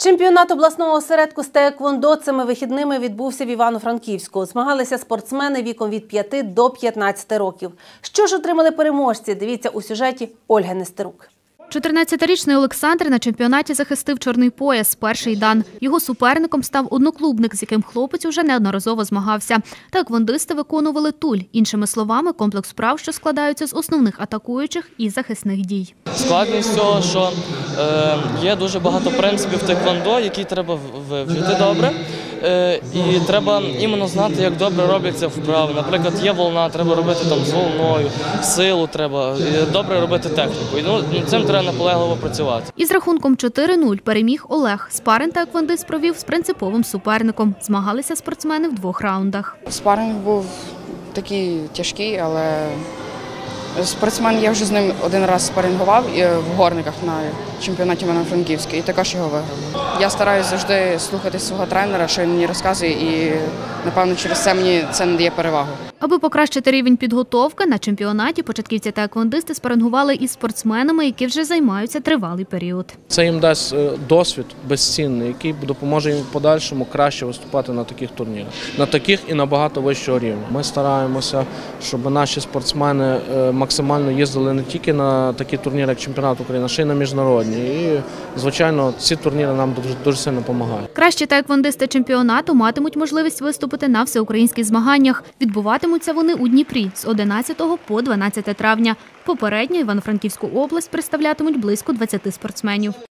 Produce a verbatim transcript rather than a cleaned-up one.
Чемпіонат обласного осередку з таеквондо цими вихідними відбувся в Івано-Франківську. Змагалися спортсмени віком від п'яти до п'ятнадцяти років. Що ж отримали переможці? Дивіться у сюжеті Ольги Нестерук. чотирнадцятирічний Олександр на чемпіонаті захистив чорний пояс – перший дан. Його суперником став одноклубник, з яким хлопець уже неодноразово змагався. Таеквондисти виконували туль. Іншими словами, комплекс вправ, що складаються з основних атакуючих і захисних дій. Складність цього, що е, є дуже багато принципів таеквондо, які треба вивчити добре. Е, і треба іменно знати, як добре робляться вправи. Наприклад, є волна, треба робити там з волною, силу треба, добре робити техніку. І, ну, цим треба наполегливо працювати. Із рахунком чотири нуль переміг Олег. Спаринг таеквондист провів з принциповим суперником. Змагалися спортсмени в двох раундах. Спаринг був такий тяжкий, але спортсмен, я вже з ним один раз спарингував в Горниках на чемпіонаті Івано-Франківська і також його виграв. Я стараюся завжди слухати свого тренера, що він мені розказує, і, напевно, через це мені це надає перевагу. Аби покращити рівень підготовки, на чемпіонаті початківці таеквондисти спарингували із спортсменами, які вже займаються тривалий період. Це їм дасть досвід безцінний, який допоможе їм в подальшому краще виступати на таких турнірах. На таких і набагато вищого рівня. Ми стараємося, щоб наші спортсмени максимально їздили не тільки на такі турніри, як чемпіонат України, а ще й на міжнародні. І, звичайно, ці турніри нам дуже, дуже сильно допомагають. Кращі таеквондисти чемпіонату матимуть можливість виступити на всеукраїнських змаганнях. Відбуватимуться вони у Дніпрі з одинадцятого по дванадцяте травня. Попередньо Івано-Франківську область представлятимуть близько двадцяти спортсменів.